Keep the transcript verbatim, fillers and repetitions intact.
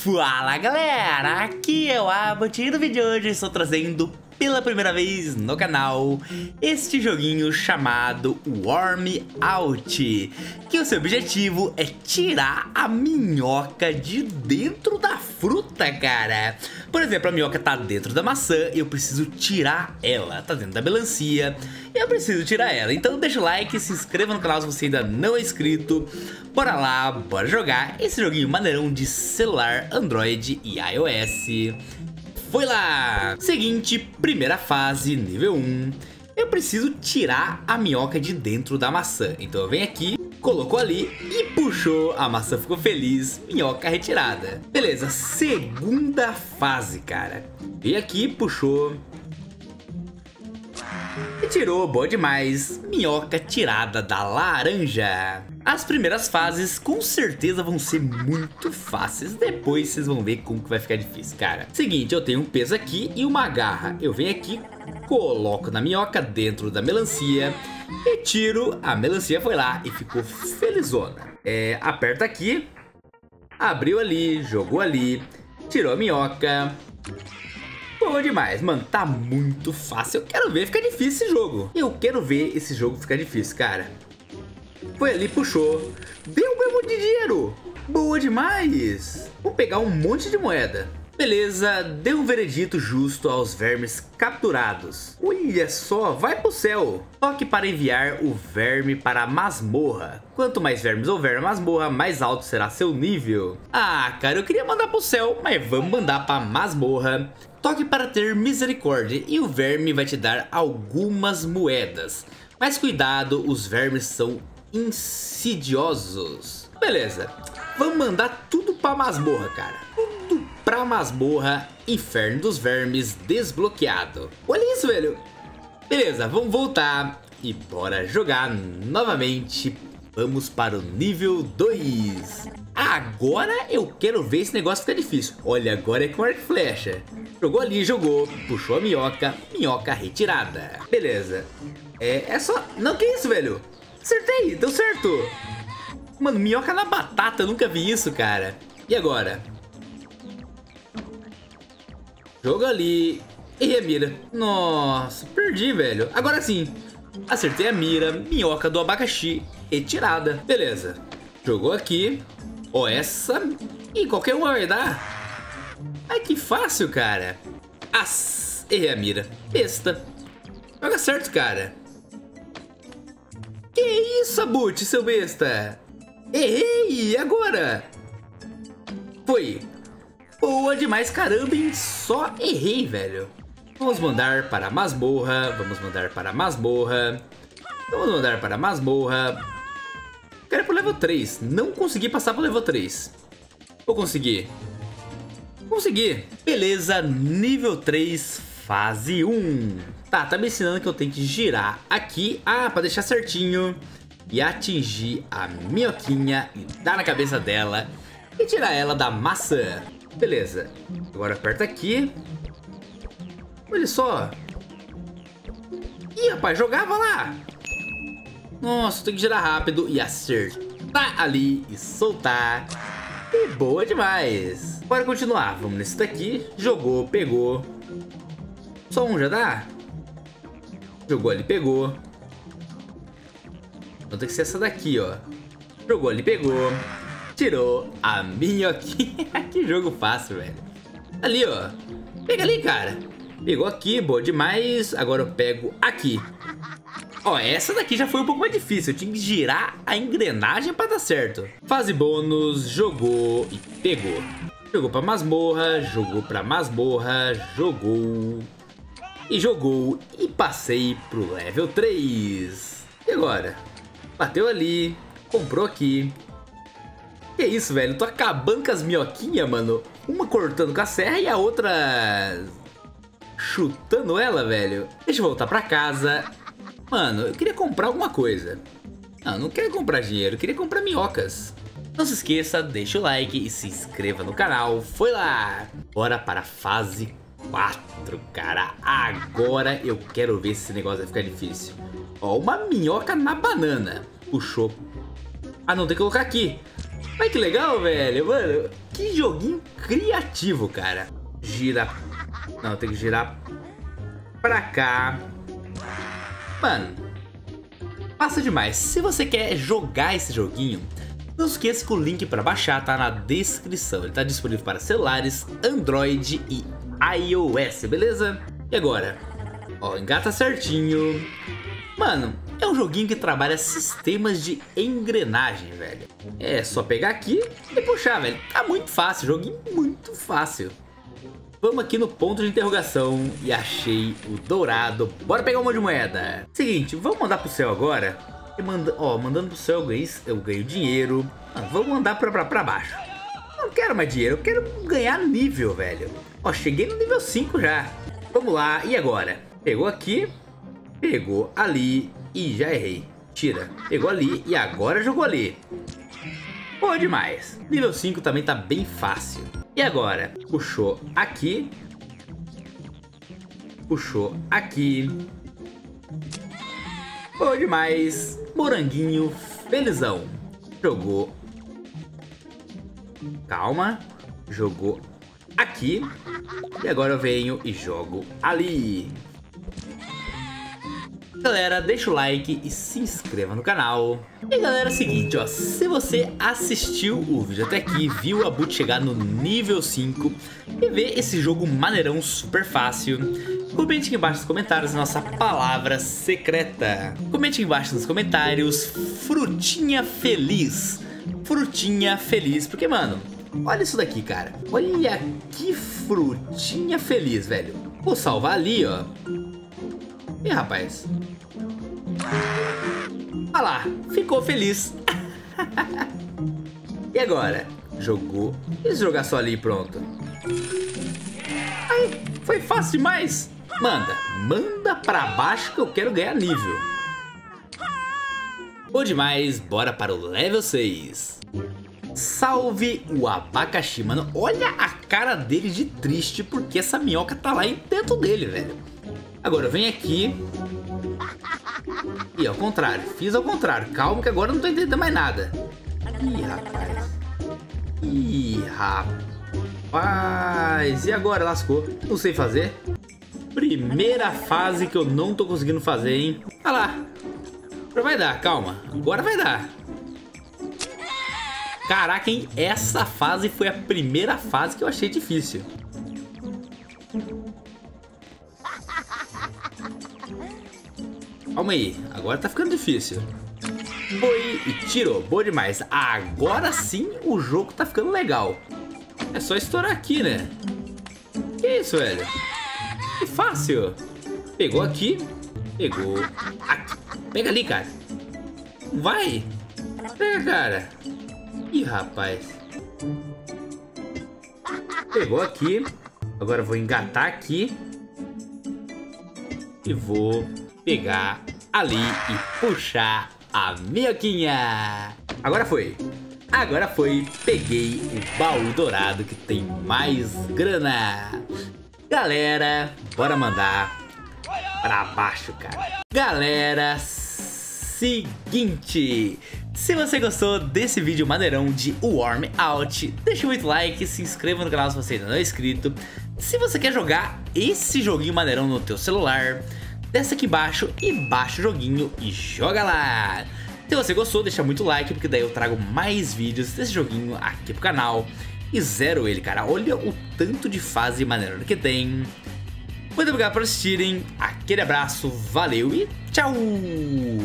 Fala galera, aqui é o Abbott e no vídeo de hoje estou trazendo pela primeira vez no canal este joguinho chamado Worm Out, que o seu objetivo é tirar a minhoca de dentro da fruta, cara. Por exemplo, a minhoca tá dentro da maçã e eu preciso tirar ela, tá dentro da melancia e eu preciso tirar ela. Então deixa o like, se inscreva no canal se você ainda não é inscrito. Bora lá, bora jogar esse joguinho maneirão de celular, Android e iOS. Foi lá! Seguinte, primeira fase, nível um. Eu preciso tirar a minhoca de dentro da maçã. Então eu venho aqui, colocou ali e puxou. A maçã ficou feliz, minhoca retirada. Beleza, segunda fase, cara. Veio aqui, puxou. E tirou, boa demais. Minhoca tirada da laranja. As primeiras fases com certeza vão ser muito fáceis. Depois vocês vão ver como que vai ficar difícil, cara. Seguinte, eu tenho um peso aqui e uma garra. Eu venho aqui, coloco na minhoca dentro da melancia e tiro. A melancia foi lá e ficou felizona. É, aperta aqui. Abriu ali, jogou ali. Tirou a minhoca. Bom demais, mano, tá muito fácil. Eu quero ver ficar difícil esse jogo. Eu quero ver esse jogo ficar difícil, cara. Foi ali, puxou. Deu um monte de dinheiro. Boa demais. Vou pegar um monte de moeda. Beleza, deu um veredito justo aos vermes capturados. Olha só, vai pro céu. Toque para enviar o verme para a masmorra. Quanto mais vermes houver na masmorra, mais alto será seu nível. Ah, cara, eu queria mandar pro céu, mas vamos mandar pra masmorra. Toque para ter misericórdia e o verme vai te dar algumas moedas. Mas cuidado, os vermes são insidiosos. Beleza, vamos mandar tudo pra masmorra, cara. Tudo pra masmorra, inferno dos vermes desbloqueado. Olha isso, velho. Beleza, vamos voltar e bora jogar novamente. Vamos para o nível dois. Agora eu quero ver esse negócio ficar difícil. Olha, agora é com arco e flecha. Jogou ali, jogou, puxou a minhoca, minhoca retirada. Beleza. É, é só... Não, que isso, velho? Acertei, deu certo. Mano, minhoca na batata, eu nunca vi isso, cara. E agora? Jogo ali. Errei a mira. Nossa, perdi, velho. Agora sim. Acertei a mira, minhoca do abacaxi retirada. Beleza. Jogou aqui. Ó, essa... Ih, qualquer uma vai dar. Ai, que fácil, cara. As... Errei a mira. Besta. Joga certo, cara. Que isso, Abbott, seu besta? Errei, agora? Foi. Boa demais, caramba, hein? Só errei, velho. Vamos mandar para a masmorra. Vamos mandar para a masmorra. Vamos mandar para a masmorra. Quero ir pro level três. Não consegui passar pro level três. Vou conseguir. Consegui. Beleza, nível três, fase um. Tá, tá me ensinando que eu tenho que girar aqui. Ah, pra deixar certinho. E atingir a minhoquinha e dar na cabeça dela. E tirar ela da maçã. Beleza. Agora aperta aqui. Olha só. Ih, rapaz, jogava lá. Nossa, tem que girar rápido e acertar ali e soltar. E boa demais. Bora continuar. Vamos nesse daqui. Jogou, pegou. Só um já dá? Jogou ali, pegou. Então tem que ser essa daqui, ó. Jogou ali, pegou. Tirou a minhoquinha. Que jogo fácil, velho. Ali, ó. Pega ali, cara. Pegou aqui, boa demais. Agora eu pego aqui. Ó, essa daqui já foi um pouco mais difícil. Eu tinha que girar a engrenagem pra dar certo. Fase bônus, jogou e pegou. Jogou pra masmorra, jogou pra masmorra, jogou... E jogou e passei pro level três. E agora? Bateu ali, comprou aqui. Que isso, velho? Tô acabando com as minhoquinhas, mano. Uma cortando com a serra e a outra... chutando ela, velho. Deixa eu voltar pra casa. Mano, eu queria comprar alguma coisa. Não, não quero comprar dinheiro, eu queria comprar minhocas. Não se esqueça, deixa o like e se inscreva no canal. Foi lá! Bora para a fase quatro, cara. Agora eu quero ver se esse negócio vai ficar difícil. Ó, uma minhoca na banana. Puxou. Ah, não, tem que colocar aqui. Olha que legal, velho. Mano, que joguinho criativo, cara. Gira. Não, tem que girar pra cá. Mano, passa demais. Se você quer jogar esse joguinho, não esqueça que o link para baixar tá na descrição. Ele tá disponível para celulares, Android e iOS, beleza? E agora? Ó, engata certinho. Mano, é um joguinho que trabalha sistemas de engrenagem, velho. É só pegar aqui e puxar, velho. Tá muito fácil, joguinho muito fácil. Vamos aqui no ponto de interrogação e achei o dourado. Bora pegar um monte de moeda. Seguinte, vamos mandar pro céu agora. E manda, ó, mandando pro céu eu ganho, eu ganho dinheiro. Ah, vamos mandar pra, pra, pra baixo. Não quero mais dinheiro, eu quero ganhar nível, velho. Ó, cheguei no nível cinco já. Vamos lá, e agora? Pegou aqui, pegou ali e já errei. Tira, pegou ali e agora jogou ali. Boa demais. Nível cinco também tá bem fácil. E agora? Puxou aqui. Puxou aqui. Boa demais. Moranguinho felizão. Jogou. Calma. Jogou aqui. E agora eu venho e jogo ali. Galera, deixa o like e se inscreva no canal. E galera, é o seguinte, ó, se você assistiu o vídeo até aqui, viu a Boot chegar no nível cinco e ver esse jogo maneirão super fácil, comente aqui embaixo nos comentários a nossa palavra secreta. Comente aqui embaixo nos comentários, frutinha feliz. Frutinha feliz, porque mano, olha isso daqui, cara. Olha que frutinha feliz, velho. Vou salvar ali, ó. E rapaz, olha lá, ficou feliz. E agora? Jogou. E se jogar só ali, pronto. Ai, foi fácil demais. Manda, manda pra baixo que eu quero ganhar nível. Bom demais, bora para o level seis. Salve o abacaxi, mano. Olha a cara dele de triste porque essa minhoca tá lá dentro dele, velho. Agora eu venho aqui. E ao contrário, fiz ao contrário. Calma que agora eu não tô entendendo mais nada. Ih, rapaz. Ih, rapaz. E agora, lascou. Não sei fazer. Primeira fase que eu não tô conseguindo fazer, hein. Olha lá. Agora vai dar, calma. Agora vai dar. Caraca, hein. Essa fase foi a primeira fase que eu achei difícil. Calma aí, agora tá ficando difícil. Foi e tirou, boa demais. Agora sim o jogo tá ficando legal. É só estourar aqui, né? Que isso, velho? Que fácil. Pegou aqui, pegou aqui. Pega ali, cara. Vai. Pega, cara. Ih, rapaz. Pegou aqui. Agora eu vou engatar aqui. E vou pegar ali e puxar a minhoquinha. Agora foi. Agora foi. Peguei o baú dourado que tem mais grana. Galera, bora mandar pra baixo, cara. Galera, seguinte. Se você gostou desse vídeo maneirão de Warm Out, deixa muito like, se inscreva no canal se você ainda não é inscrito. Se você quer jogar esse joguinho maneirão no teu celular, desce aqui embaixo e baixa o joguinho e joga lá. Se você gostou, deixa muito like, porque daí eu trago mais vídeos desse joguinho aqui pro canal. E zero ele, cara. Olha o tanto de fase maneira que tem. Muito obrigado por assistirem. Aquele abraço, valeu e tchau!